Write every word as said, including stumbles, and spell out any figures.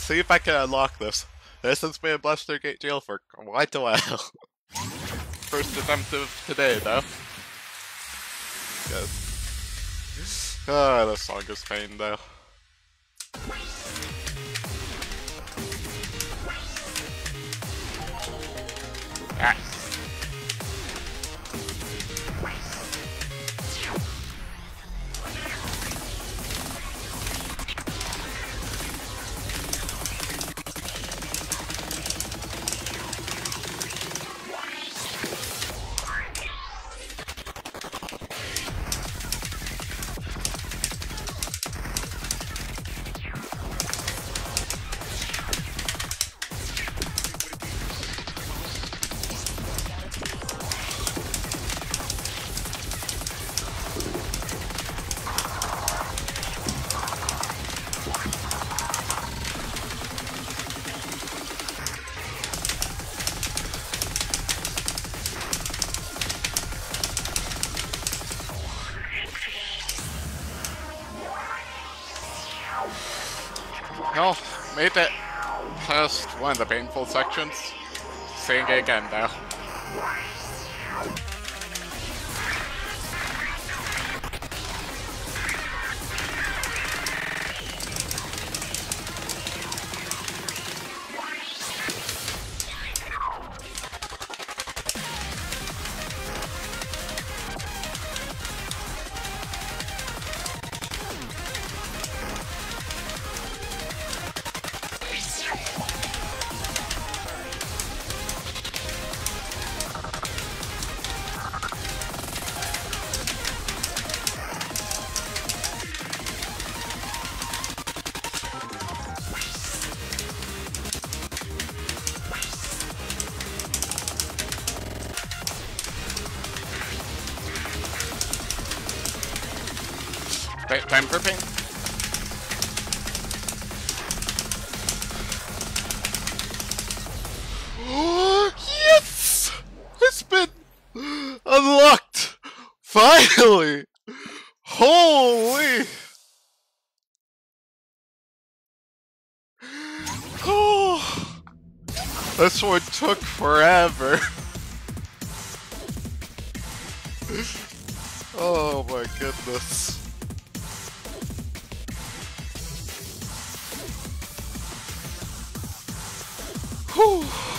see if I can unlock this. This has been Bluster Gate Jail for quite a while. First attempt of today, though. Yes. Ah, this song is pain, though. Ah. Well, made it past one of the painful sections. Seeing it again now. Time for pain. Yes! It's been unlocked! Finally! Holy! Oh, this one took forever. Oh my goodness. Whew.